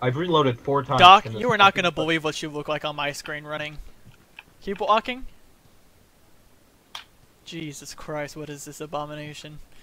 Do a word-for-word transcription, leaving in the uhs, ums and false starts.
I've reloaded four times. Doc, you are not gonna believe what you look like on my screen running. Keep walking. Jesus Christ, what is this abomination?